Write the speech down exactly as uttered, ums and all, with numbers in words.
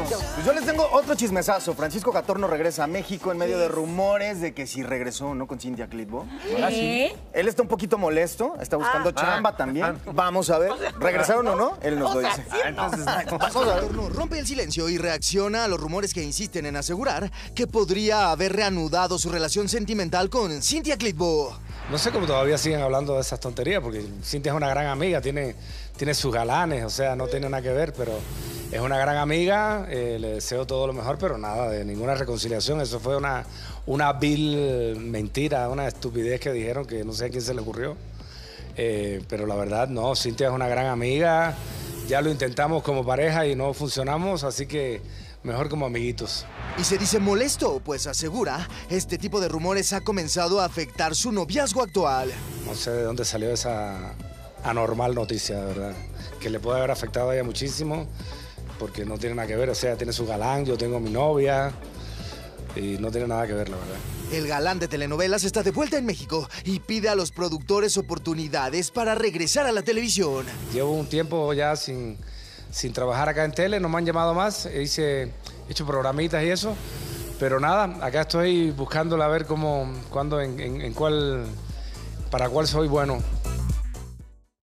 Pues yo les tengo otro chismesazo. Francisco Catorno regresa a México en medio de rumores de que si regresó o no con Cynthia Clitbo. Ahora sí. Él está un poquito molesto, está buscando Ah. chamba Ah. también. Vamos a ver, ¿regresaron o no? Él nos lo dice. Ah, entonces, Vamos a ver. Catorno rompe el silencio y reacciona a los rumores que insisten en asegurar que podría haber reanudado su relación sentimental con Cynthia Clitbo. No sé cómo todavía siguen hablando de esas tonterías, porque Cynthia es una gran amiga, tiene, tiene sus galanes, o sea, no tiene nada que ver, pero es una gran amiga, eh, le deseo todo lo mejor, pero nada, de ninguna reconciliación. Eso fue una, una vil mentira, una estupidez que dijeron que no sé a quién se le ocurrió. Eh, pero la verdad, no, Cynthia es una gran amiga, ya lo intentamos como pareja y no funcionamos, así que mejor como amiguitos. Y se dice molesto, pues asegura, este tipo de rumores ha comenzado a afectar su noviazgo actual. No sé de dónde salió esa anormal noticia, de verdad, que le puede haber afectado a ella muchísimo, porque no tiene nada que ver, o sea, tiene su galán, yo tengo mi novia, y no tiene nada que ver, la verdad. El galán de telenovelas está de vuelta en México y pide a los productores oportunidades para regresar a la televisión. Llevo un tiempo ya sin, sin trabajar acá en tele, no me han llamado más, hice, he hecho programitas y eso, pero nada, acá estoy buscándola a ver cómo, cuándo, en, en, en cuál, para cuál soy bueno.